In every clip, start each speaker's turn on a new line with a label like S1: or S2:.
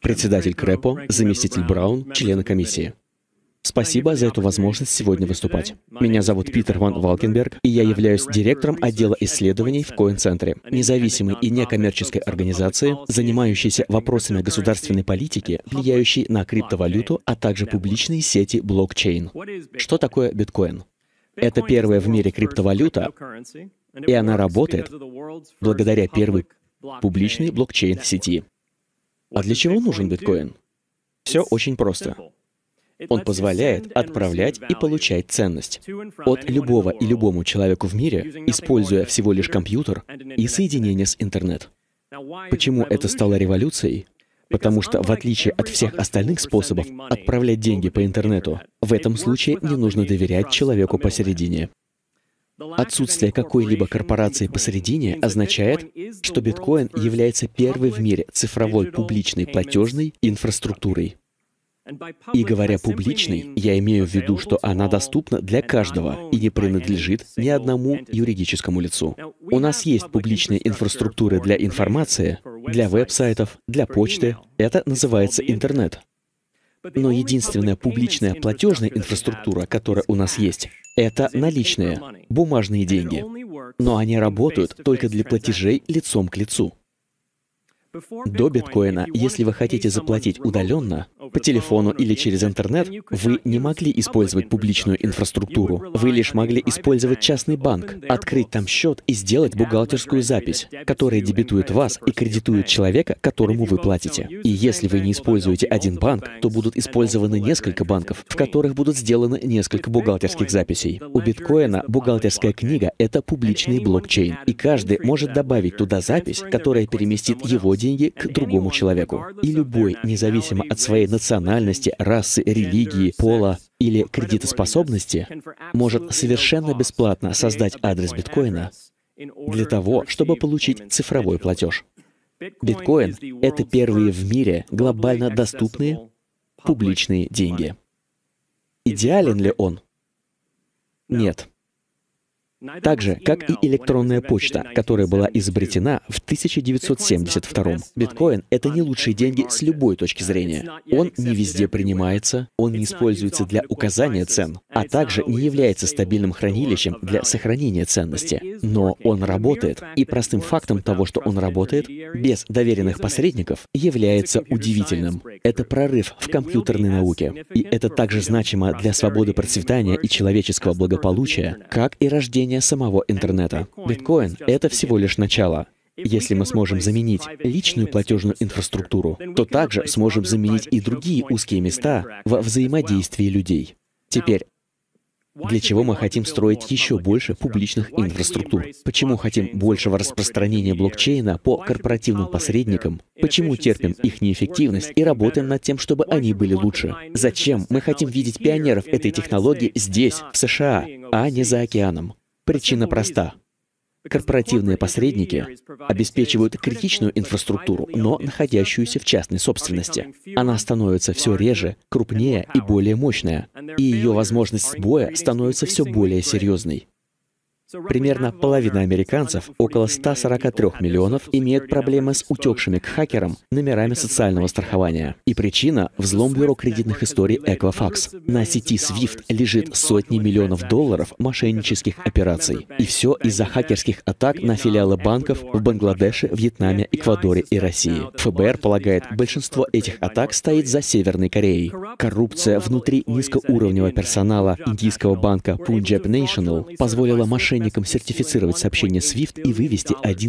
S1: председатель Крэпо, заместитель Браун, члены комиссии. Спасибо за эту возможность сегодня выступать. Меня зовут Питер ван Валкенберг, и я являюсь директором отдела исследований в Коин-центре, независимой и некоммерческой организации, занимающейся вопросами государственной политики, влияющей на криптовалюту, а также публичные сети блокчейн. Что такое биткоин? Это первая в мире криптовалюта, и она работает благодаря первой публичной блокчейн-сети. А для чего нужен биткоин? Все очень просто. Он позволяет отправлять и получать ценность от любого и любому человеку в мире, используя всего лишь компьютер и соединение с интернет. Почему это стало революцией? Потому что, в отличие от всех остальных способов отправлять деньги по интернету, в этом случае не нужно доверять человеку посередине. Отсутствие какой-либо корпорации посередине означает, что биткоин является первой в мире цифровой публичной платежной инфраструктурой. И говоря «публичной», я имею в виду, что она доступна для каждого и не принадлежит ни одному юридическому лицу. У нас есть публичные инфраструктуры для информации, для веб-сайтов, для почты. Это называется интернет. Но единственная публичная платежная инфраструктура, которая у нас есть, это наличные, бумажные деньги. Но они работают только для платежей лицом к лицу. До биткоина, если вы хотите заплатить удаленно, по телефону или через интернет, вы не могли использовать публичную инфраструктуру. Вы лишь могли использовать частный банк, открыть там счет и сделать бухгалтерскую запись, которая дебетует вас и кредитует человека, которому вы платите. И если вы не используете один банк, то будут использованы несколько банков, в которых будут сделаны несколько бухгалтерских записей. У биткоина бухгалтерская книга — это публичный блокчейн, и каждый может добавить туда запись, которая переместит его деньги к другому человеку. И любой, независимо от своей национальности, расы, религии, пола или кредитоспособности, может совершенно бесплатно создать адрес биткоина для того, чтобы получить цифровой платеж. Биткоин — это первые в мире глобально доступные публичные деньги. Идеален ли он? Нет. Так же, как и электронная почта, которая была изобретена в 1972. Биткоин — это не лучшие деньги с любой точки зрения. Он не везде принимается, он не используется для указания цен, а также не является стабильным хранилищем для сохранения ценности. Но он работает, и простым фактом того, что он работает, без доверенных посредников, является удивительным. Это прорыв в компьютерной науке. И это также значимо для свободы процветания и человеческого благополучия, как и рождения самого интернета. Биткоин — это всего лишь начало. Если мы сможем заменить личную платежную инфраструктуру, то также сможем заменить и другие узкие места во взаимодействии людей. Теперь, для чего мы хотим строить еще больше публичных инфраструктур? Почему хотим большего распространения блокчейна по корпоративным посредникам? Почему терпим их неэффективность и работаем над тем, чтобы они были лучше? Зачем мы хотим видеть пионеров этой технологии здесь, в США, а не за океаном? Причина проста. Корпоративные посредники обеспечивают критичную инфраструктуру, но находящуюся в частной собственности. Она становится все реже, крупнее и более мощная, и ее возможность сбоя становится все более серьезной. Примерно половина американцев, около 143 миллионов, имеют проблемы с утекшими к хакерам номерами социального страхования. И причина — взлом бюро кредитных историй Equifax. На сети SWIFT лежит сотни миллионов долларов мошеннических операций. И все из-за хакерских атак на филиалы банков в Бангладеше, Вьетнаме, Эквадоре и России. ФБР полагает, большинство этих атак стоит за Северной Кореей. Коррупция внутри низкоуровневого персонала индийского банка Punjab National позволила мошенникам сертифицировать сообщение SWIFT и вывести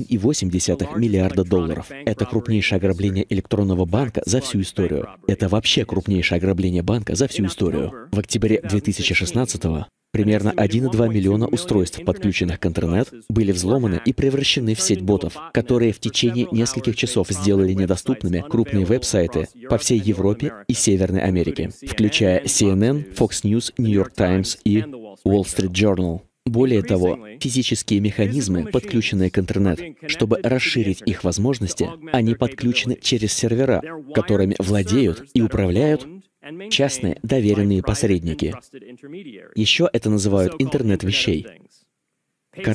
S1: 1,8 миллиарда долларов. Это крупнейшее ограбление электронного банка за всю историю. Это вообще крупнейшее ограбление банка за всю историю. В октябре 2016-го примерно 1,2 миллиона устройств, подключенных к интернет, были взломаны и превращены в сеть ботов, которые в течение нескольких часов сделали недоступными крупные веб-сайты по всей Европе и Северной Америке, включая CNN, Fox News, New York Times и Wall Street Journal. Более того, физические механизмы, подключенные к интернет, чтобы расширить их возможности, они подключены через сервера, которыми владеют и управляют частные доверенные посредники. Еще это называют интернет вещей.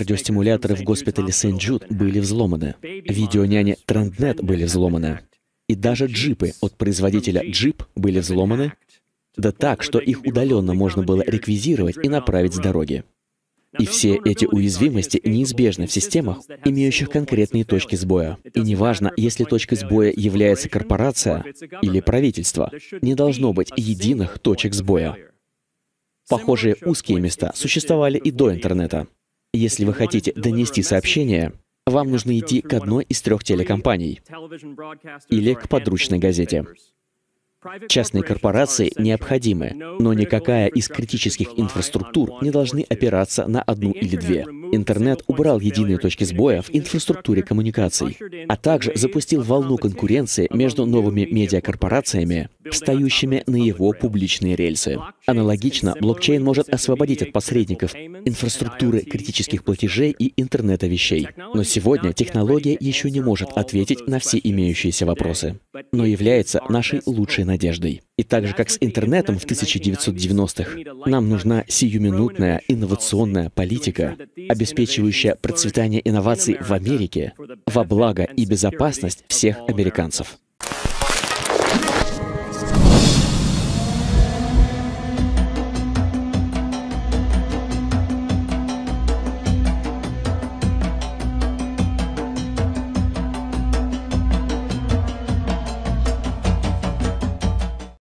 S1: Кардиостимуляторы в госпитале Сент-Джуд были взломаны. Видеоняни TrendNet были взломаны. и даже джипы от производителя Jeep были взломаны, да так, что их удаленно можно было реквизировать и направить с дороги. И все эти уязвимости неизбежны в системах, имеющих конкретные точки сбоя. И неважно, если точкой сбоя является корпорация или правительство, не должно быть единых точек сбоя. Похожие узкие места существовали и до интернета. Если вы хотите донести сообщение, вам нужно идти к одной из 3 телекомпаний или к подручной газете. Частные корпорации необходимы, но никакая из критических инфраструктур не должны опираться на одну или 2. Интернет убрал единые точки сбоя в инфраструктуре коммуникаций, а также запустил волну конкуренции между новыми медиакорпорациями, встающими на его публичные рельсы. Аналогично, блокчейн может освободить от посредников инфраструктуры критических платежей и интернета вещей. Но сегодня технология еще не может ответить на все имеющиеся вопросы, но является нашей лучшей надеждой. И так же, как с интернетом в 1990-х, нам нужна сиюминутная инновационная политика, обеспечивающая процветание инноваций в Америке во благо и безопасность всех американцев.